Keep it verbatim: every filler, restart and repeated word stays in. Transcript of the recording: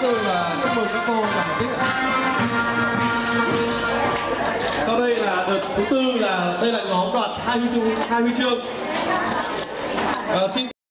tư là chúc mừng các cô và một tiết ạ. Sau đây là đợt thứ tư, là đây là nhóm đoạt hai huy chương. hai huy chương. À, xin